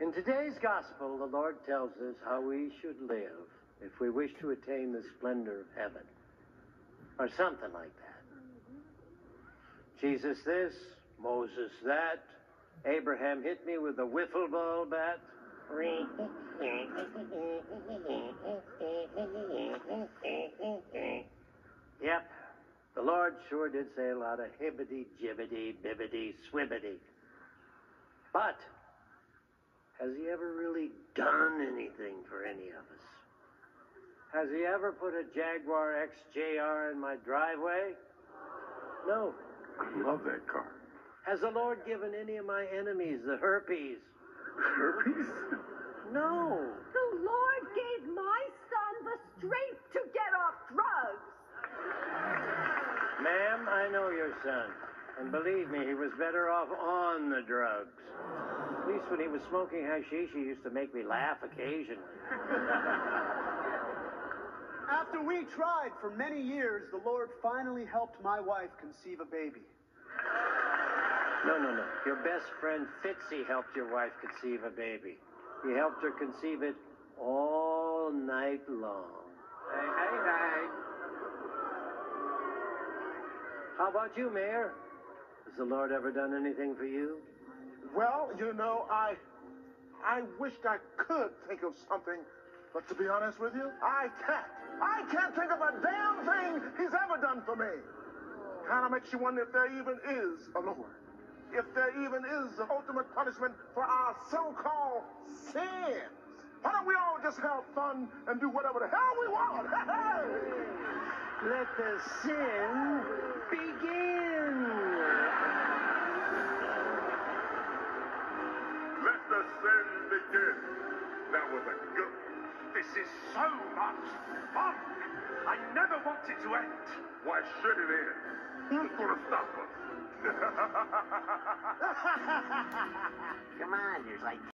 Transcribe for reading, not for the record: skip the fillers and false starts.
In today's gospel, the Lord tells us how we should live if we wish to attain the splendor of heaven. Or something like that. Jesus this, Moses that, Abraham hit me with a wiffle ball bat. Yep, the Lord sure did say a lot of hibbity, jibbity, bibbity, swibbity. But has he ever really done anything for any of us? Has he ever put a Jaguar XJR in my driveway? No. I love that car. Has the Lord given any of my enemies the herpes? Herpes? No. The Lord gave my son the strength to get off drugs. Ma'am, I know your son. And believe me, he was better off on the drugs. At least when he was smoking hashish, he used to make me laugh occasionally. After we tried for many years, the Lord finally helped my wife conceive a baby. No. Your best friend Fitzy helped your wife conceive a baby. He helped her conceive it all night long. Hey. How about you, Mayor? Has the Lord ever done anything for you? Well, you know, I wished I could think of something, but to be honest with you, I can't. I can't think of a damn thing he's ever done for me. Kind of makes you wonder if there even is a Lord. If there even is the ultimate punishment for our so-called sins. Why don't we all just have fun and do whatever the hell we want? Let the sin begin. Let the sin begin. That was a good one. This is so much fun. I never want it to end. Why should it end? Who's gonna stop us? Come on, there's like